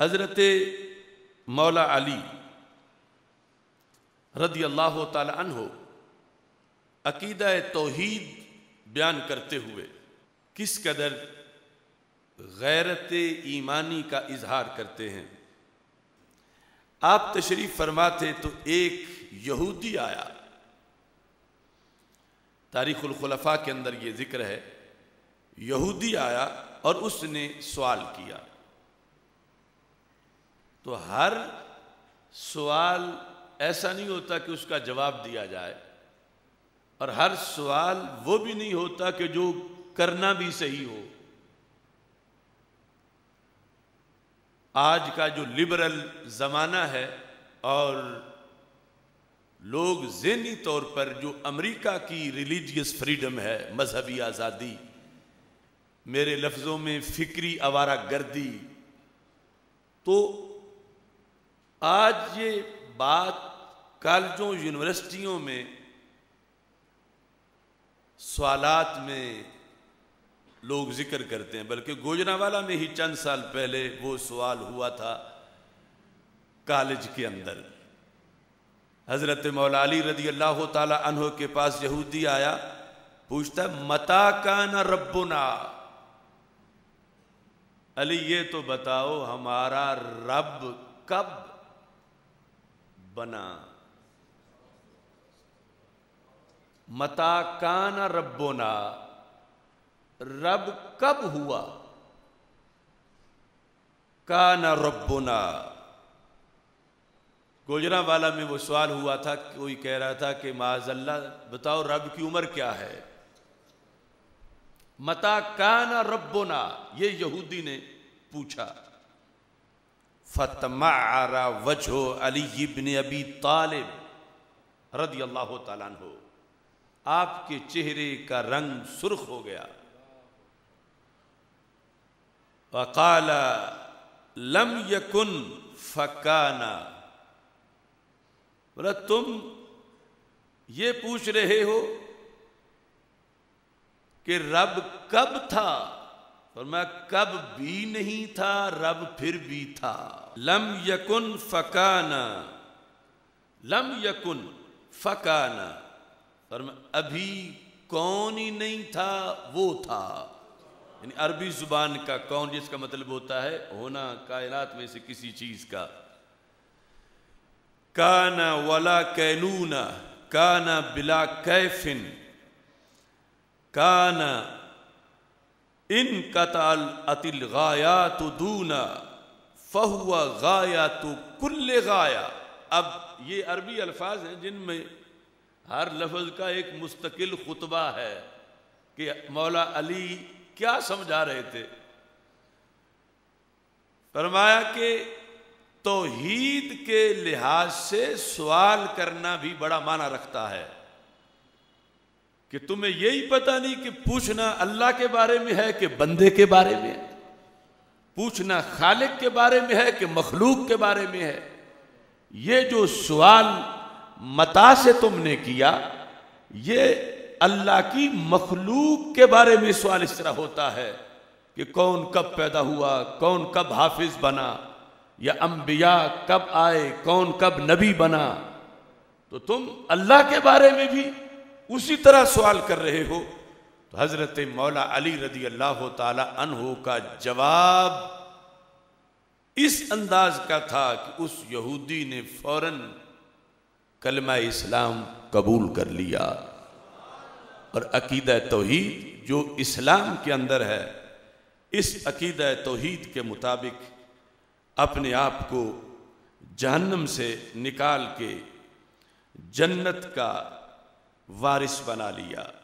حضرت مولا علی رضی اللہ تعالی عنہ عقیدہ توحید بیان کرتے ہوئے کس قدر غیرت ایمانی کا اظہار کرتے ہیں۔ آپ تشریف فرما تھے تو ایک یہودی آیا، تاریخ الخلفاء کے اندر یہ ذکر ہے، یہودی آیا اور اس نے سوال کیا۔ تو ہر سوال ایسا نہیں ہوتا کہ اس کا جواب دیا جائے، اور ہر سوال وہ بھی نہیں ہوتا کہ جو کرنا بھی صحیح ہو۔ آج کا جو لبرل زمانہ ہے اور لوگ ذہنی طور پر جو امریکہ کی ریلیجیس فریڈم ہے، مذہبی آزادی، میرے لفظوں میں فکری آوارہ گردی، تو آج یہ بات کالجوں یونیورسٹیوں میں سوالات میں لوگ ذکر کرتے ہیں، بلکہ گوجرانوالہ میں ہی چند سال پہلے وہ سوال ہوا تھا کالج کے اندر۔ حضرت مولا علی رضی اللہ تعالی عنہ کے پاس یہودی آیا، پوچھتا ہے متا کان ربنا، علی یہ تو بتاؤ ہمارا رب کب بنا؟ متا کان ربنا، رب کب ہوا؟ کان ربنا، گوجرانوالہ میں وہ سوال ہوا تھا، کوئی کہہ رہا تھا کہ معاذ اللہ بتاؤ رب کی عمر کیا ہے؟ متا کان ربنا، یہ یہودی نے پوچھا۔ فتمعر وجہ علی بن ابی طالب رضی اللہ تعالیٰ عنہ، آپ کے چہرے کا رنگ سرخ ہو گیا۔ وقال لم یکن فکانا، بولا تم یہ پوچھ رہے ہو کہ رب کب تھا؟ فرمایا کب بھی نہیں تھا، رب پھر بھی تھا۔ لم یکن فکانا، لم یکن فکانا، فرمایا ابھی کون ہی نہیں تھا وہ تھا۔ یعنی عربی زبان کا کون جس کا مطلب ہوتا ہے ہونا، کائنات میں سے کسی چیز کا۔ کانا ولا کینونا، کانا بلا کیفن، کانا ان قطعت الغایات دونا فہو غایات کل غایہ۔ اب یہ عربی الفاظ ہیں جن میں ہر لفظ کا ایک مستقل خطبہ ہے کہ مولا علی کیا سمجھا رہے تھے۔ فرمایا کہ توحید کے لحاظ سے سوال کرنا بھی بڑا معنی رکھتا ہے، کہ تمہیں یہی پتہ نہیں کہ پوچھنا اللہ کے بارے میں ہے کہ بندے کے بارے میں ہے، پوچھنا خالق کے بارے میں ہے کہ مخلوق کے بارے میں ہے۔ یہ جو سوال متا سے تم نے کیا، یہ اللہ کی مخلوق کے بارے میں سوال اس طرح ہوتا ہے کہ کون کب پیدا ہوا، کون کب حافظ بنا، یا انبیاء کب آئے، کون کب نبی بنا، تو تم اللہ کے بارے میں بھی اسی طرح سوال کر رہے ہو۔ تو حضرت مولا علی رضی اللہ تعالی عنہ کا جواب اس انداز کا تھا کہ اس یہودی نے فوراً کلمہ اسلام قبول کر لیا، اور عقیدہ توحید جو اسلام کے اندر ہے، اس عقیدہ توحید کے مطابق اپنے آپ کو جہنم سے نکال کے جنت کا وارث بنا لیا۔